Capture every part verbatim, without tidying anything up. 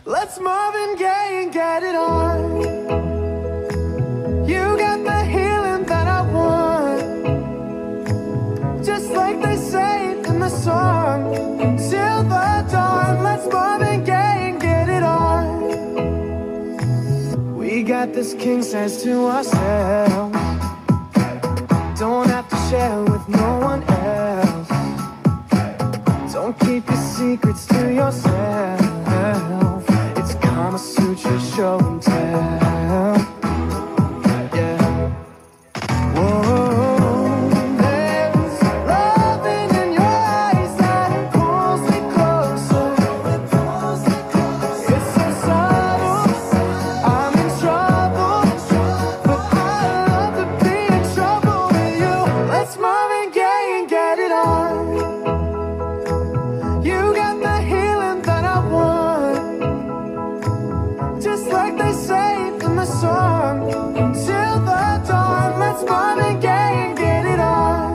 Let's Marvin Gaye and get it on. You got the healing that I want, just like they say in the song. Till the dawn, let's Marvin Gaye and get it on. We got this king size to ourselves, don't have to share with no one else. Don't keep your secrets to yourself. It's Kama Sutra show and tell. Yeah. Whoa, there's loving in your eyes that pulls me closer. It's so subtle, I'm in trouble, but I love to be in trouble with you. Let's Marvin Gaye and get it on. You got the healing that I want, just like they say in the song. Till the dawn, let's Marvin Gaye and get it on.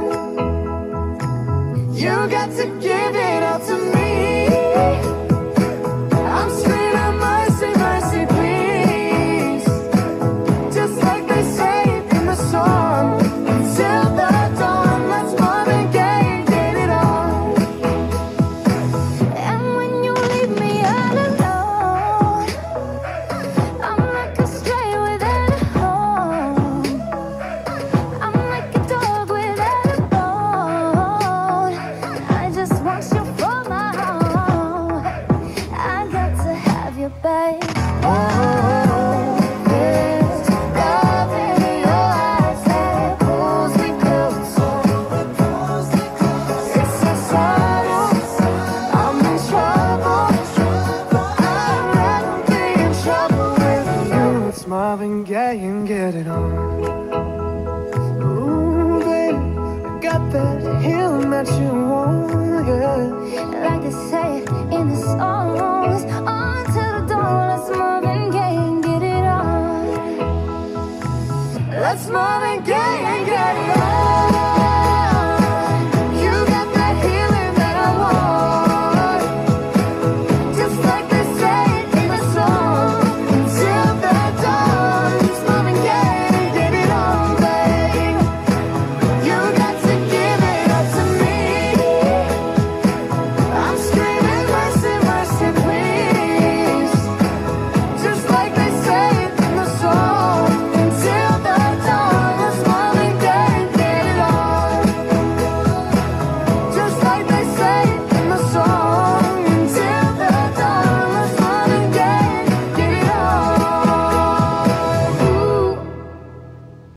You got to give it all to me. I'm screaming mercy, mercy, please, just like they say in the song. Till the dawn, let's Marvin Gaye and get it on. And when you leave me all alone, I'm like a stray without a home. I'm like a dog without a bone. I just want you for my home. I got to have you, babe. Oh, there's love in your eyes that pulls me closer. It's so subtle, I'm in trouble, but I'd rather be in trouble with you. It's Marvin Gaye and get it on. Ooh, babe, I got that healing that you want, yeah. Like they say in the song.